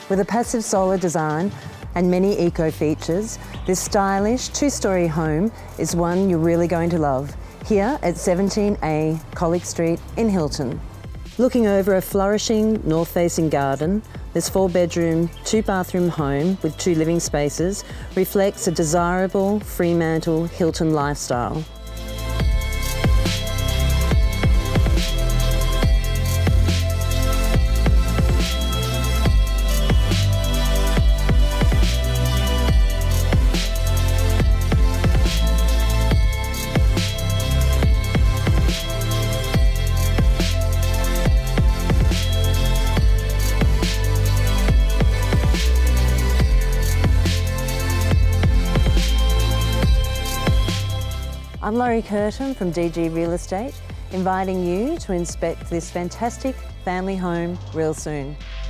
With a passive solar design and many eco features, this stylish two-storey home is one you're really going to love, here at 17A Collick Street in Hilton. Looking over a flourishing north-facing garden, this 4-bedroom, 2-bathroom home with 2 living spaces reflects a desirable Fremantle Hilton lifestyle. I'm Laurie Curtin from DG Real Estate, inviting you to inspect this fantastic family home real soon.